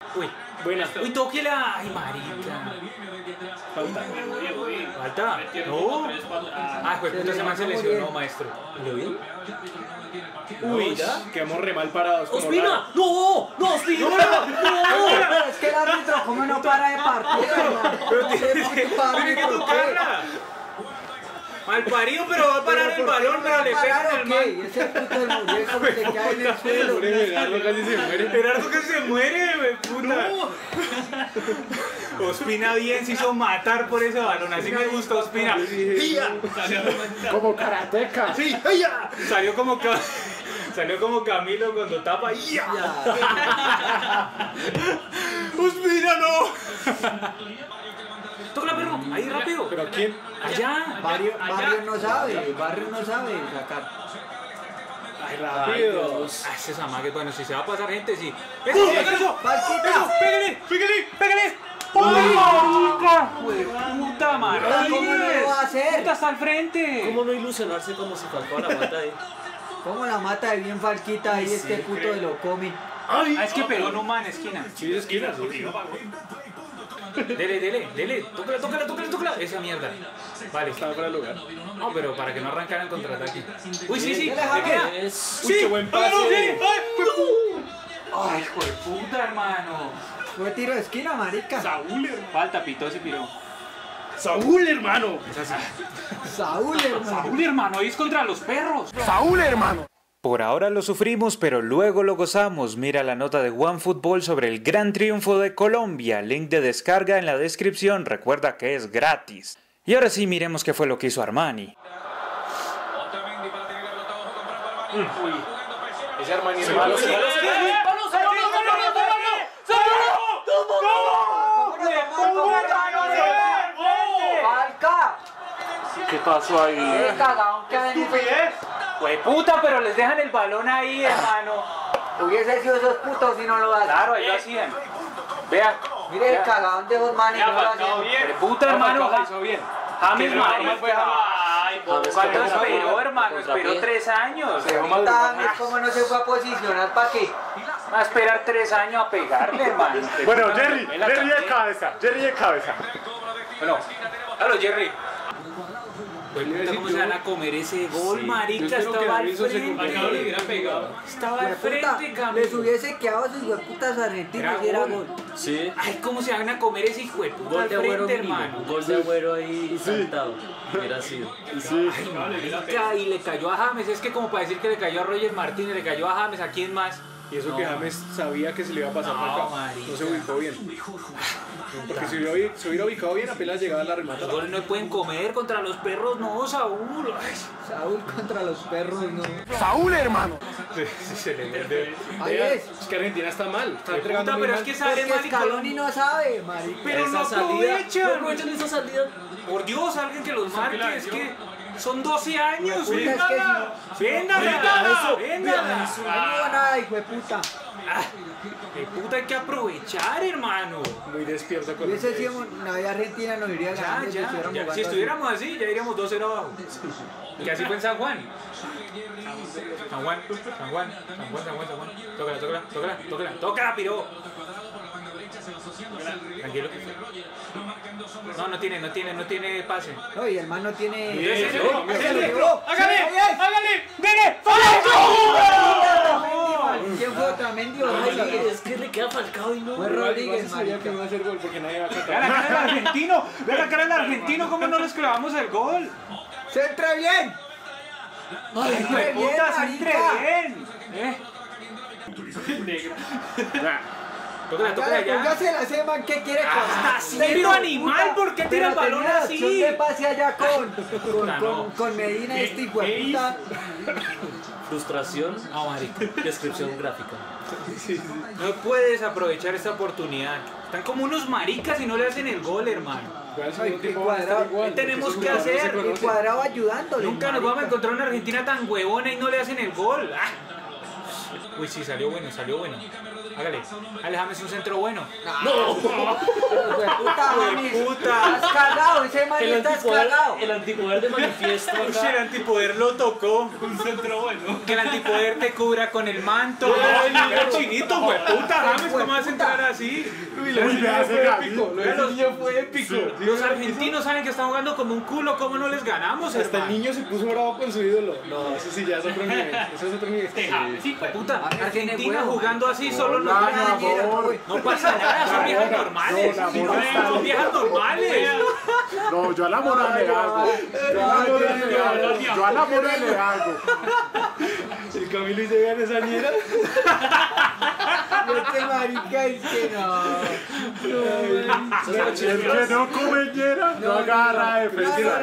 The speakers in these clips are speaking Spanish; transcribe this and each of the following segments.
Uy, Buena. uy, tóquela. Ay, marica. Falta. Falta. No. Ah, pues puta, se me lesionó, maestro. ¿Lo bien? Uy, quedamos re mal parados. como ¡Ospina! raro. ¡No! ¡No, Ospina! ¡No! Es que el árbitro, ¿cómo no para de partir, hermano? Pero tiene que tocarla. Mal parido, pero va a parar el balón, pero le pegan al man. Ese puto del muñeco que se cae en el suelo. Pobre Gerardo casi se muere. Gerardo que se muere, güey, puta. Ospina bien se hizo matar por ese balón, así me gusta Ospina. Como karateca. Sí, ¡ya! Salió como Camilo cuando tapa. ¡Ya! ¡Ospina, no! Tócala, perro, ahí rápido. ¿Pero a quién? Allá. Barrio no sabe sacar. Ay, rápido. Ah, ese Zamague, bueno, si se va a pasar gente, sí. ¡Eso! ¡Falquita! ¡Pégale! ¡Uy, marica! ¡Puta madre! ¿Cómo lo va a hacer? ¡Puta, está al frente! ¿Cómo no ilusionarse como si Falcao la mata ahí? ¿Cómo la mata de bien Falquita ahí este puto de lo come? Ah, es que pegó en un man, esquina. Sí, es esquina, sí. Dele. Tócala. Esa mierda. Vale. Estaba fuera de lugar. No, pero para que no arrancaran contraataque. Uy, sí. Dale, Jaime. queda. Es... Uy, qué buen pase. Ay, hijo de puta, hermano. Fue tiro de esquina, marica. Saúl, hermano. Falta, pitó ese piró. Saúl, hermano. Es así. Saúl, hermano. Saúl, hermano, es contra los perros. Saúl, hermano. Por ahora lo sufrimos, pero luego lo gozamos. Mira la nota de OneFootball sobre el gran triunfo de Colombia. Link de descarga en la descripción. Recuerda que es gratis. Y ahora sí, miremos qué fue lo que hizo Armani. Uy. Ese Armani es malo. ¡Falca! ¿Qué pasó ahí? ¡Qué cagadón que ven! Güey, puta, pero les dejan el balón ahí, hermano. Hubiese sido esos putos si no lo hacen. Claro, ahí lo hacían. Vea. Mire el cagadón de esos manes no lo hacen. Pero puta, hermano. Hizo bien. James, normal fue Ay, ¿cuánto esperó, hermano? Esperó 3 años. ¿Cómo no se fue a posicionar para qué? Va a esperar 3 años a pegarle, hermano. Bueno, Jerry de cabeza. Bueno, claro, Jerry. Pues puta, ¿cómo se van a comer ese gol, marica? Estaba al frente. Estaba al frente, cabrón. Les hubiese quedado a sus hueputas argentinos y era gol. Sí. Ay, ¿cómo se van a comer ese hijo de puta Gol al de Agüero frente, mínimo. hermano? Gol de Agüero ahí saltado. Hubiera sido. Ay, marica, y le cayó a James. Es que como para decir que le cayó a Roger Martínez, le cayó a James, ¿a quién más? Y eso que James sabía que se le iba a pasar por acá. marica. No se ubicó bien. Porque si se hubiera ubicado bien, apenas llegaba a la remata. Los goles no pueden comer contra los perros, no, Saúl. Ay, Saúl contra los perros, no. Saúl, hermano. se le vende. Ahí es. Es que Argentina está mal. Está entregando Puta, muy pero mal. es que sale Porque mal y Scaloni no sabe, marica. Pero no Esa salida. No aprovechan. aprovechan esa salida. Por Dios, alguien que los marque, es que son 12 años. Puta, es que si Véndala. no hubo nada, hijo de puta. De puta, hay que aprovechar, hermano. Muy despierto con Hubiese sido Navidad Argentina, nos iría ganando si estuviéramos Ya. jugando Si estuviéramos así, ya iríamos 2-0 abajo. Que así fue en San Juan. San Juan. Tócala, piro. Tranquilo. No tiene pase. así. No, y el man no tiene... ¡Hágale! ¡Dele! ¿Quién fue Otamendi o Ay, Rodríguez? es que le queda Falcao y no. Fue Rodríguez, sabía marica. que no iba a hacer gol porque nadie va a Vea cantar. la cara del argentino. Vea la cara del argentino. ¿Cómo no les clavamos el gol? ¡Centre bien! ¡Ay, hijo de puta! marica! ¡Centre bien! Tócala ya. Póngase la seman, ¿qué quiere Está haciendo animal, ¿por qué tira el balón así? ¿Qué pase allá con Medina, este hijo de puta? Frustración. No, marica. Descripción gráfica. No puedes aprovechar esta oportunidad. Están como unos maricas y no le hacen el gol, hermano. Ay, qué cuadrado. ¿Qué tenemos que hacer? El cuadrado ayudándole. Nunca nos vamos a encontrar una Argentina tan huevona y no le hacen el gol. Uy, sí, salió bueno, salió bueno. Hágale. Dale, James, un centro bueno. ¡No! Puta, James. Puta. Estás cagado, ese man está cagado. El antipoder de manifiesto. Uy, el antipoder lo tocó. Un centro bueno. Que el antipoder te cubra con el manto. Ay, el chinito, güey. Puta, James, ¿cómo vas a entrar así? Uy, lo fue épico. Lo del niño fue épico. Los argentinos saben que están jugando como un culo. ¿Cómo no les ganamos, Hasta el hermano? niño se puso bravo con su ídolo. No, eso sí ya es otro nivel. Eso es otro nivel. Sí, pues. Puta, James tiene Argentina huevo, jugando así solo los Hola, viejas. mi amor. No pasa nada, son viejas normales. No, mi amor está Son viejas normales. No, yo a la mora le hago. Yo a la mora le hago. El Camilo y se gana esa niera. Este marica es que no. El que no come ñera no agarra defensiva.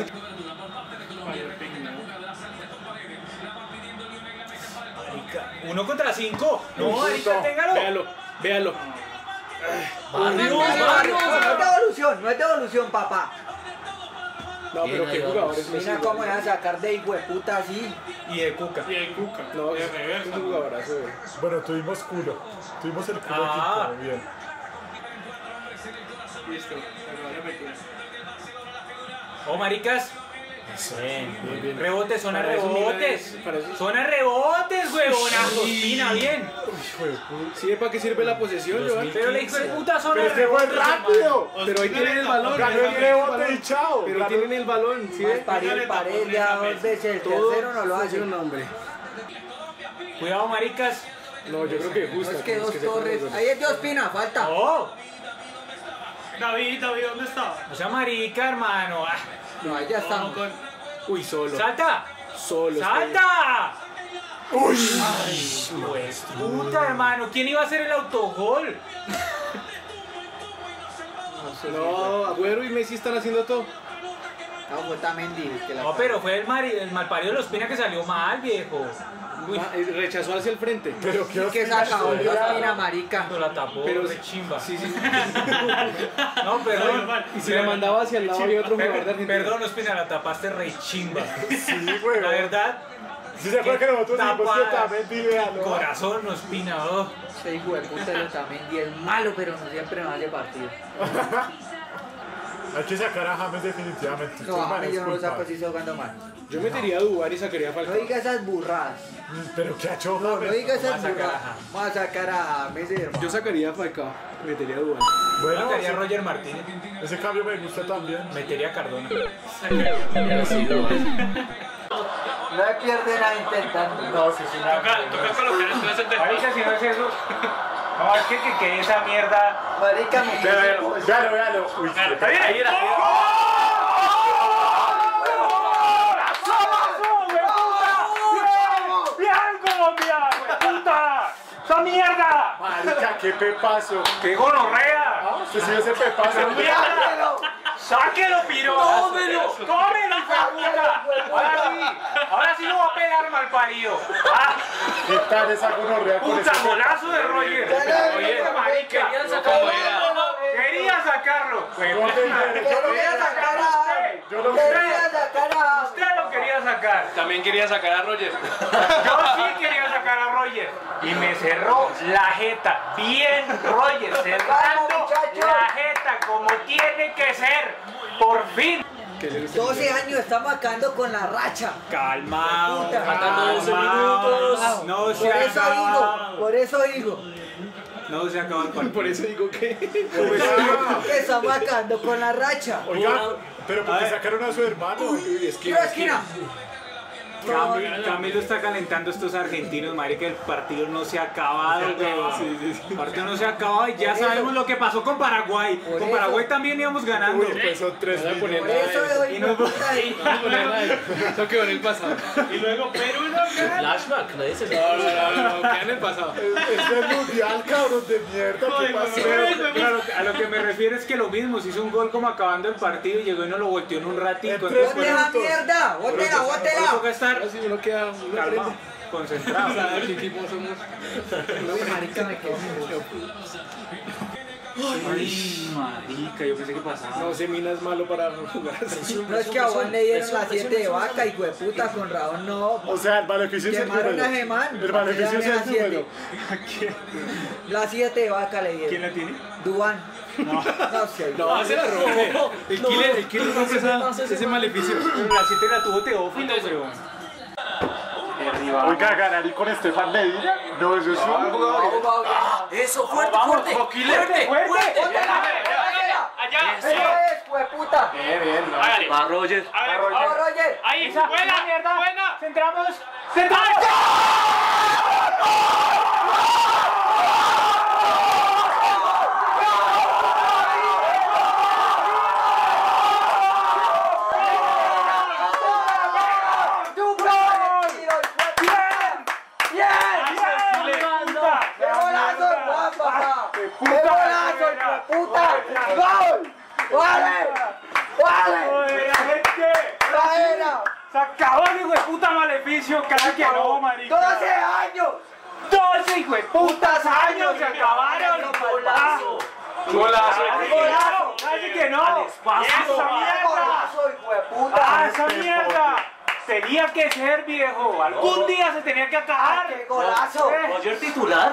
Uno contra 5. No, Arica, téngalo. Véalo, véalo. No es devolución, no es devolución, papá. No, pero qué jugadores Mira cómo van a sacar de hijo de puta así. Y de Cuca. Y el Cuca. No, De es reversa. un jugadorazo. Bueno, tuvimos culo. Tuvimos el culo Ah. quitado, bien. Listo. Oh, maricas. Bien. Rebotes, zona Para eso rebotes. mira, para eso- Zona rebotes, huevona. Ospina, bien. ¿Sí? ¿Para qué sirve la posesión, Joan? Pero le hijo de puta zona Pero este fue rebotes. rápido. Pero ahí tienen el balón. Ganó el rebote y chao. Pero tienen el balón, ¿sí? Más pared, pared, ya dos veces. El tercero no lo hace. un hombre. Cuidado, maricas. No, yo creo que No justo. es que dos torres. Ahí es de Ospina, falta. Oh, David, ¿dónde está? o sea, marica, hermano. Ah, No, ahí ya estamos. Uy, solo. ¡Salta! Solo. ¡Salta! ¡Uy! Ay, pues, puta, hermano. ¿Quién iba a hacer el autogol? No, Agüero y Messi están haciendo todo. No, fue Tamendi. Que la No, pero fue el malparido de los Ospina que salió mal, viejo. Uy, Rechazó hacia el frente. Pero qué que sacó de Ospina, marica. no la tapó, Pero de chimba. Sí, sí. No, perdón. Y si la mandaba hacia el lado había otro jugador de Argentina. Perdón, Ospina, la tapaste re chimba. Sí, güey. La verdad, ¿Sí se acuerdan que nosotros dijimos que también Divea, no? corazón, Ospina, oh. Ese hijo de puta de Tamendi es malo, pero no siempre nos hace partido. Hay que sacar a James definitivamente. No, a mí yo no lo saco si está jugando mal. Yo metería a Dubán y sacaría a No Falcao. diga esas burradas. Pero qué ha hecho No, no James. diga esas Vamos a sacar burradas. a- Vamos a sacar a Messi, hermano. Yo sacaría a Falcao. Metería a Dubán. Bueno, Metería a Roger Martínez, ese cambio me gusta también. metería a Cardona. No hay pierde nada intentando. No, sí, sí. Toca colocar el clase de Marica, si no es eso. No, es que quede esa mierda. Marica, me Véalo, véalo. Uy, Está bien, ahí era. ¡Bien, Colombia! ¡Puta! ¡Esa mierda! marica, qué pepazo. ¡Qué gonorrea! Ah, usted sí ese pepazo. ¡Mierda! ¡Sáquelo, piro! ¡Tómelo! ¡Tómelo, hijo de puta! Ahora sí lo va a pegar mal parido. ¡Ah! ¿Qué tal esa gonorrea con ¡Puta, ese golazo de Roger! Roger, marica. Quería sacarlo. quería sacar a... Yo lo Quería sacar a... Usted lo quería sacar. También quería sacar a Roger. Yo sí quería sacar a Roger. Y me cerró la jeta. Bien, Roger. Cerrando muchacho. la jeta como tiene que ser. Por fin. 12 años estamos acabando con la racha. Calmado. Puta. Faltando 12 minutos. No Por se eso digo, acaba. por eso digo. No se acaba el partido. Por eso digo que. Que estamos acabando con la racha. Oiga, pero porque sacaron a su hermano. Uy, es que. Tiro de esquina. Camilo está calentando estos argentinos, marica, el partido no se ha acabado, güey. El partido no se ha acabado y ya Por eso. sabemos lo que pasó con Paraguay. Por Con eso. Paraguay también íbamos ganando. Uy, pues son 3 Voy a poner Por millones. eso le doy Y nos- puta ahí. Eso quedó en el pasado. Y luego Perú no gana. Flashback, nadie se No, queda en el pasado. Es el mundial, cabrón de mierda. ¿Qué pasó? Pero a lo que me refiero es que lo mismo, se hizo un gol como acabando el partido y llegó y nos lo volteó en un ratito. En 3 Entonces, ¡Bote la minutos. mierda! ¡Bótela, por eso bótela! toca estar Ahora sí uno queda. Uno calmado, aprende. concentrado. ¿Sabes qué equipo somos? Uy, marica, me quedé sin voz. Ay, marica, yo pensé que pasaba. No, ese Mina es malo para jugar así. No es que a Juan le dieron las 7 de vaca y puta con Raúl no. O sea, el beneficio es el Quemaron número. a Gemán. El beneficio es el número. Las 7 de vaca le dieron. ¿Quién la tiene? Duan. No sé. No, se la rompe. El killer rompe ese maleficio. Pero la 7 la tuvo Teófilo, weón. Oiga, ganar y con Estefan Medina. No, eso es un... Eso, fuerte, fuerte. Fuerte, fuerte. Allá. Eso es, puta. Bien, no. Hágale. Va Roger. Vamos, Roger. Ahí, buena, mierda. Buena. Centramos. Se acabó el hijo de puta maleficio, cara que no, marica. 12 años. 12 hijo de putas años se acabaron. Golazo. Golazo. Golazo. Casi que no. Esa mierda. Golazo, hijo de puta. Ah, esa mierda. Tenía que ser, viejo. Algún día se tenía que acabar. ¡Qué golazo! Roger titular.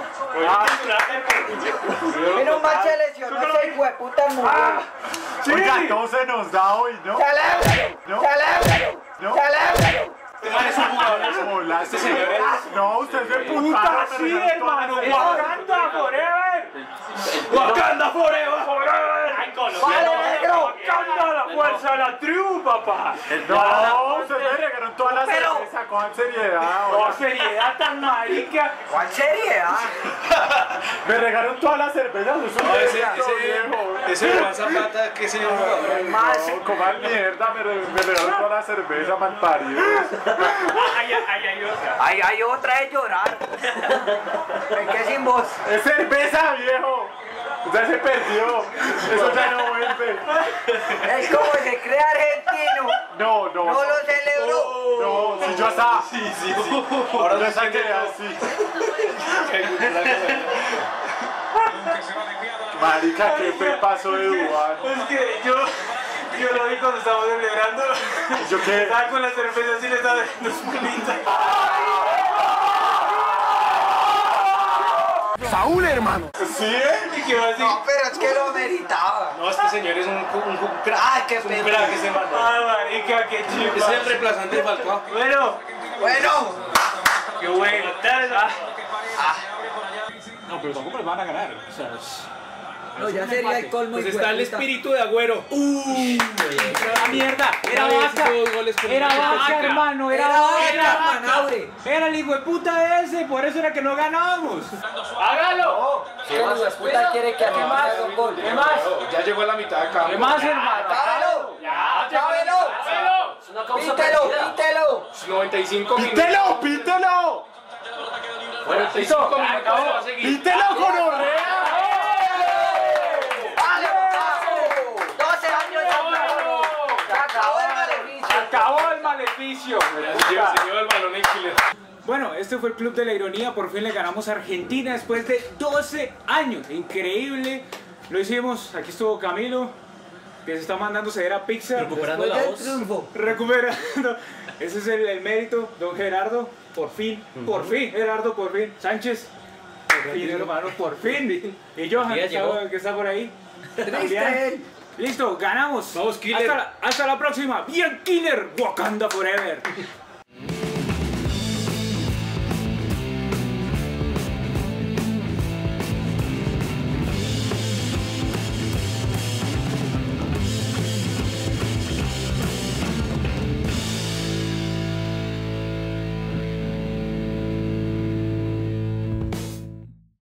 Menos mal se lesionó ese hijo de puta mujer. Oiga, todo se nos da hoy, ¿no? ¡Celébralo! ¿No? ¡Celébralo! ¿No? ¡Celébralo! Este man es un jugador. Hola, Este señor es... No, usted es de Puta, puta. sí, hermano. Wakanda forever. Wakanda forever. Ay, Colo. ¡Vale, negro! Wakanda, la fuerza de la tribu, papá. No, ustedes me regaron toda la cerveza, con seriedad. No, oiga. seriedad tan marica. ¿Cuál seriedad? Me regaron toda la cerveza, eso No, es viejo. ese Juan Zapata, que señor jugador. No, coman mierda, me regaron toda la cerveza, malparido. Ay, hay otra de llorar. Me quedé sin voz. Es cerveza, viejo. Ya se perdió. Eso ya no vuelve. Es como se cree argentino. No. No lo celebró. No, si yo hasta. Sí. Ahora ya se queda así. Marica, qué fue el paso de Duván. Es que yo lo vi cuando estábamos celebrando. ¿Yo qué? Estaba con la cerveza así, le estaba dando su pulita. Saúl, hermano. ¿Sí, Y quedó así. No, pero es que lo meritaba. No, este señor es un crack. Ay, qué Es un pedo. crack ese man. Ay, marica, qué chido. Ese es el reemplazante de Falcao. Bueno, Qué bueno. No, pero tampoco les van a ganar. O sea, No, ya sería el colmo. pues hijo está de el puta. espíritu de Agüero. la mierda. Era Una vez vaca. hizo 2 goles con Era el vaca, hermano. Era Era vaca. Manaure. Era el hijo de puta ese. Por eso era que no ganábamos. ¡Hágalo! ¿Qué hijo de puta quiere que ¿Qué más? haga un gol? ¿Qué más? Ya llegó a la mitad de campo. ¿Qué más, hermano? ¡Acábalo! ¡Acábalo! Es una causa ¡Pítelo! perdida. ¡Pítelo! 95 minutos. ¡Pítelo! 45 minutos se va a seguir. ¡Pítelo con Orrea! ¡Vale, paso! 12 años ya acabó. Se acabó el maleficio. Acabó el maleficio. Se lleva el balón en killer. Bueno, este fue el Club de la Ironía. Por fin le ganamos a Argentina después de 12 años. Increíble. Lo hicimos. Aquí estuvo Camilo, que se está mandando ceder a Pixar. Recuperando Después la del voz. triunfo. Recuperando. Ese es el mérito. Don Gerardo, por fin. Por fin, Gerardo, por fin. Sánchez, por fin, hermano, por fin. Y Johan, Ya llegó. que está por ahí. Triste él. Listo, ganamos. Vamos, Killer. Hasta la próxima. Bien, Killer. Wakanda forever.